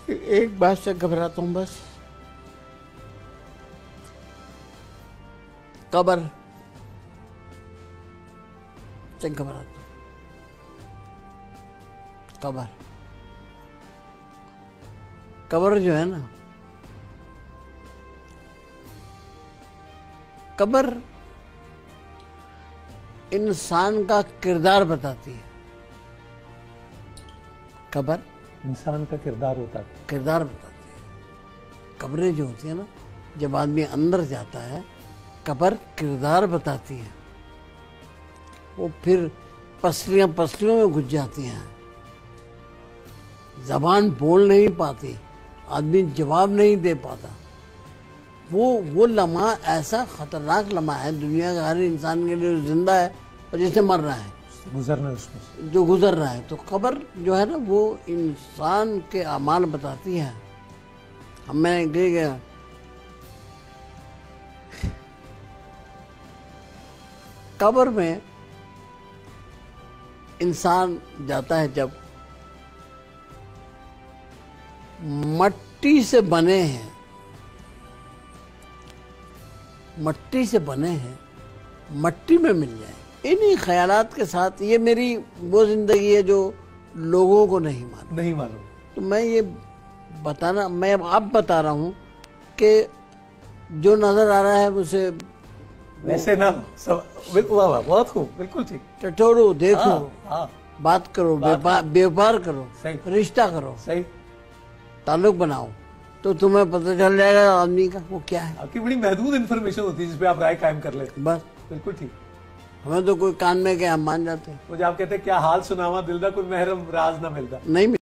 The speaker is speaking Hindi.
एक बात से घबराता हूं बस, कब्र से घबराता हूं। कब्र जो है ना, कब्र इंसान का किरदार बताती है। कब्र इंसान का किरदार होता है, किरदार बताती है। कब्रें जो होती है ना, जब आदमी अंदर जाता है, कब्र किरदार बताती है। वो फिर पसलियां पसलियों में घुस जाती हैं, जबान बोल नहीं पाती, आदमी जवाब नहीं दे पाता। वो लम्हा ऐसा खतरनाक लम्हा है दुनिया का हर इंसान के लिए, जिंदा है और जिसने मर रहा है, गुजरना है उसमें, जो गुजर रहा है। तो कब्र जो है ना, वो इंसान के अमाल बताती है। अब मैं गया कब्र में, इंसान जाता है जब, मट्टी से बने हैं, मट्टी से बने हैं, मट्टी में मिल जाए। इन्हीं ख्यालात के साथ, ये मेरी वो जिंदगी है जो लोगों को नहीं मालूम। तो मैं ये बताना, मैं अब बता रहा हूँ कि जो नजर आ रहा है उसे वैसे ना सब, वाह बहुत खूब, बिल्कुल ठीक। टटोरो, देखो, हाँ, बात करो, व्यापार करो, रिश्ता करो, सही, ताल्लुक बनाओ, तो तुम्हें पता चल जाएगा आदमी का वो क्या है। आपकी बड़ी महदूद इंफॉर्मेशन होती है जिसपे आप राय कायम कर लेते। बस बिल्कुल ठीक। हमें तो कोई कान में क्या, हम मान जाते हैं। मुझे आप कहते हैं क्या हाल सुनावा दिल दा, कोई महरम राज ना मिलता। नहीं